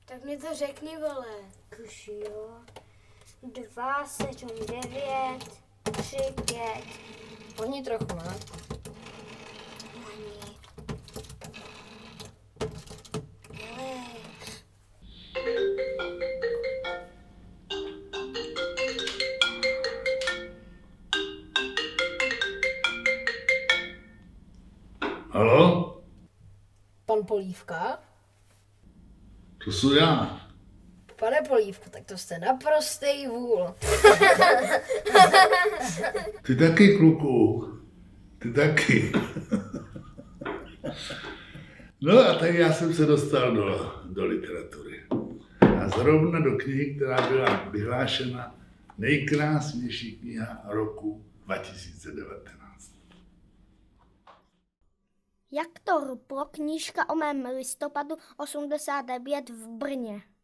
Tak mě to řekni, vole. Už jo. 2, 7, 9, 3, 5. Oni trochu, ne? Ani. Haló? Pan Polívka? To jsou já. Pane Polívku, tak to jste naprostej vůl. Ty taky, kluku. Ty taky. No a tak já jsem se dostal do literatury. A zrovna do knihy, která byla vyhlášena nejkrásnější kniha roku 2019. Jak to ruplo knížka o mém listopadu 89 v Brně?